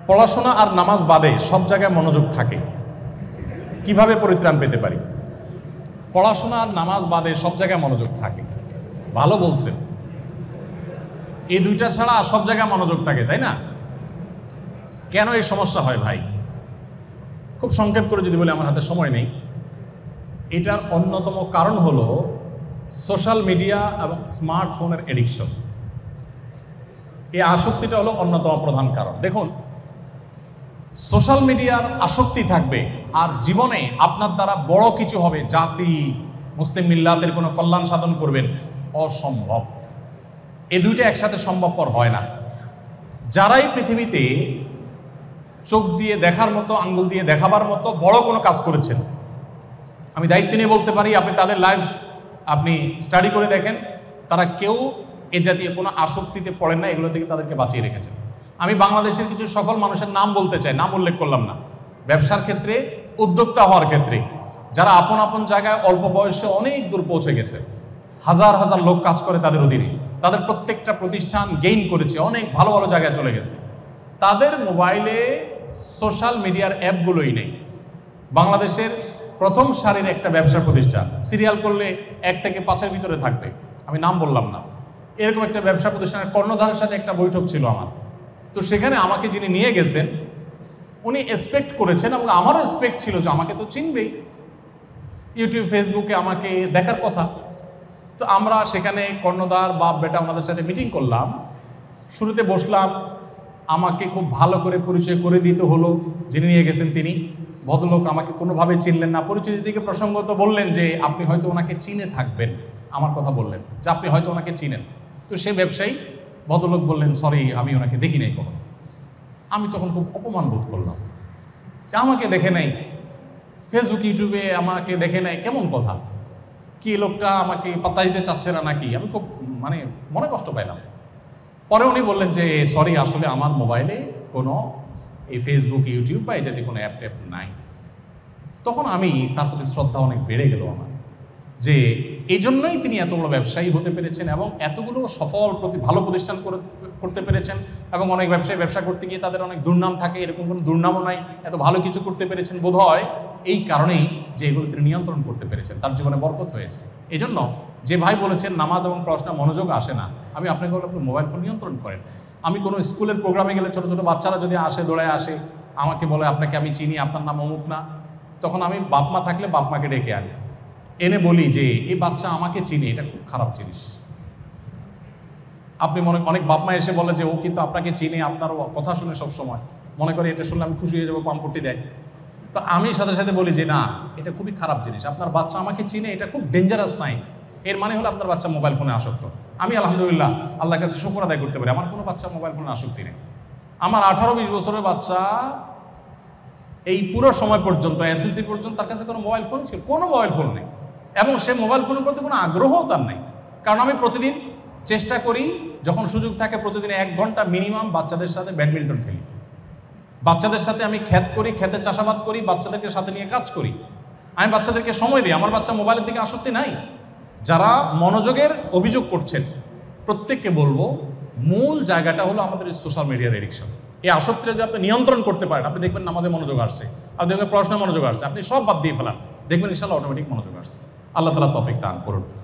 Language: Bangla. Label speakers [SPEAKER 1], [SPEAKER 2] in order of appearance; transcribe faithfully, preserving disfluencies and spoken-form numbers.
[SPEAKER 1] পড়াশোনা আর নামাজ বাদে সব জায়গায় মনোযোগ থাকে, কিভাবে পরিত্রাণ পেতে পারি? পড়াশোনা আর নামাজ বাদে সব জায়গায় মনোযোগ থাকে, ভালো বলছেন। এই দুইটা ছাড়া আর সব জায়গায় মনোযোগ থাকে, তাই না? কেন এই সমস্যা হয় ভাই? খুব সংক্ষেপ করে যদি বলি, আমার হাতে সময় নেই। এটার অন্যতম কারণ হলো সোশ্যাল মিডিয়া এবং স্মার্টফোনের এডিকশন। এই আসক্তিটা হলো অন্যতম প্রধান কারণ। দেখুন, সোশ্যাল মিডিয়ার আসক্তি থাকবে আর জীবনে আপনার দ্বারা বড় কিছু হবে, জাতি মুসলিম মিল্লাতের কোনো কল্যাণ সাধন করবেন, অসম্ভব। এই দুইটা একসাথে সম্ভবপর হয় না। যারাই পৃথিবীতে চোখ দিয়ে দেখার মতো, আঙ্গুল দিয়ে দেখাবার মতো বড় কোনো কাজ করেছেন, আমি দায়িত্ব নিয়ে বলতে পারি, আপনি তাদের লাইফ আপনি স্টাডি করে দেখেন, তারা কেউ এ জাতীয় কোনো আসক্তিতে পড়েন না, এগুলো থেকে তাদেরকে বাঁচিয়ে রেখেছেন। আমি বাংলাদেশের কিছু সফল মানুষের নাম বলতে চাই, নাম উল্লেখ করলাম না। ব্যবসার ক্ষেত্রে, উদ্যোক্তা হওয়ার ক্ষেত্রে যারা আপন আপন জায়গায় অল্প বয়সে অনেক দূর পৌঁছে গেছে, হাজার হাজার লোক কাজ করে তাদের অধীনে, তাদের প্রত্যেকটা প্রতিষ্ঠান গেইন করেছে, অনেক ভালো ভালো জায়গায় চলে গেছে। তাদের মোবাইলে সোশ্যাল মিডিয়ার অ্যাপগুলোই নেই। বাংলাদেশের প্রথম সারির একটা ব্যবসা প্রতিষ্ঠান, সিরিয়াল করলে এক থেকে পাঁচের ভিতরে থাকবে, আমি নাম বললাম না, এরকম একটা ব্যবসা প্রতিষ্ঠানের কর্ণধারের সাথে একটা বৈঠক ছিল আমার। তো সেখানে আমাকে যিনি নিয়ে গেছেন, উনি এক্সপেক্ট করেছেন এবং আমারও এক্সপেক্ট ছিল যে আমাকে তো চিনবেই, ইউটিউব ফেসবুকে আমাকে দেখার কথা। তো আমরা সেখানে কর্ণধার বাপ বেটা ওনাদের সাথে মিটিং করলাম। শুরুতে বসলাম, আমাকে খুব ভালো করে পরিচয় করে দিতে হলো। যিনি নিয়ে গেছেন তিনি ভদ্রলোক আমাকে কোনোভাবে চিনলেন না। পরিচয় দিকে প্রসঙ্গত বললেন যে আপনি হয়তো ওনাকে চিনে থাকবেন, আমার কথা বললেন যে আপনি হয়তো ওনাকে চিনেন। তো সে ব্যবসায়ী ভদ্রলোক বললেন, সরি আমি ওনাকে দেখি নাই কখনো। আমি তখন খুব অপমান বোধ করলাম যে আমাকে দেখে নাই, ফেসবুক ইউটিউবে আমাকে দেখে নাই, কেমন কথা, কি লোকটা আমাকে পাত্তা দিতে চাচ্ছে না নাকি? আমি খুব মানে মনে কষ্ট পাইলাম। পরে উনি বললেন যে সরি, আসলে আমার মোবাইলে কোনো এই ফেসবুক ইউটিউব বা এই জাতীয় কোনো অ্যাপ ট্যাপ নাই। তখন আমি তার প্রতি শ্রদ্ধা অনেক বেড়ে গেল আমার, যে এই জন্যই তিনি এত বড় ব্যবসায়ী হতে পেরেছেন এবং এতগুলো সফল প্রতি ভালো প্রতিষ্ঠান করতে পেরেছেন। এবং অনেক ব্যবসায়ী ব্যবসা করতে গিয়ে তাদের অনেক দুর্নাম থাকে, এরকম কোনো দুর্নামও নাই, এত ভালো কিছু করতে পেরেছেন বোধ হয় এই কারণেই যে এগুলো তিনি নিয়ন্ত্রণ করতে পেরেছেন, তার জীবনে বরকত হয়েছে। এই জন্য যে ভাই বলেছেন নামাজ এবং পড়াশোনা মনোযোগ আসে না, আমি আপনাকে বলবো আপনি মোবাইল ফোন নিয়ন্ত্রণ করেন। আমি কোনো স্কুলের প্রোগ্রামে গেলে ছোটো ছোটো বাচ্চারা যদি আসে, দৌড়ায় আসে, আমাকে বলে আপনাকে আমি চিনি, আপনার নাম অমুক না, তখন আমি বাপ মা থাকলে বাপ মাকে ডেকে আনি, এনে বলি যে এই বাচ্চা আমাকে চিনি, এটা খুব খারাপ জিনিস। আপনি মনে অনেক বাপ মা এসে বলে যে ও কিন্তু আপনাকে চিনে, আপনার কথা শুনে সব সময় মনে করে এটা শুনলে আমি খুশি হয়ে যাবো, পাম্পটি দেয়। তো আমি সাথে সাথে বলি যে না, এটা খুবই খারাপ জিনিস, আপনার বাচ্চা আমাকে চিনে, এটা খুব ডেঞ্জারাস সাইন। এর মানে হলো আপনার বাচ্চা মোবাইল ফোনে আসক্ত। আমি আলহামদুলিল্লাহ আল্লাহর কাছে শুকর আদায় করতে পারি, আমার কোনো বাচ্চা মোবাইল ফোনে আসক্তি নেই। আমার আঠারো বিশ বছরের বাচ্চা এই পুরো সময় পর্যন্ত, এসএসসি পর্যন্ত তার কাছে কোনো মোবাইল ফোন ছিল, কোনো মোবাইল ফোন নেই, এবং সে মোবাইল ফোনের প্রতি কোনো আগ্রহও তার নেই। কারণ আমি প্রতিদিন চেষ্টা করি, যখন সুযোগ থাকে প্রতিদিন এক ঘন্টা মিনিমাম বাচ্চাদের সাথে ব্যাডমিন্টন খেলি, বাচ্চাদের সাথে আমি ক্ষেত করি, ক্ষেতে চাষাবাদ করি, বাচ্চাদেরকে সাথে নিয়ে কাজ করি, আমি বাচ্চাদেরকে সময় দিই। আমার বাচ্চা মোবাইলের দিকে আসক্তি নাই। যারা মনোযোগের অভিযোগ করছেন প্রত্যেককে বলবো, মূল জায়গাটা হলো আমাদের এই সোশ্যাল মিডিয়ার এডিকশন। এই আসক্তিটা যদি আপনি নিয়ন্ত্রণ করতে পারেন, আপনি দেখবেন নামাজে মনোযোগ আসছে, আপনি দেখবেন পড়াশোনায় মনোযোগ আসছে, আপনি সব বাদ দিয়ে ফেলান, দেখবেন ইনশাআল্লাহ অটোমেটিক মনোযোগ আসছে। আল্লাহ তাআলা তৌফিক দান করুন।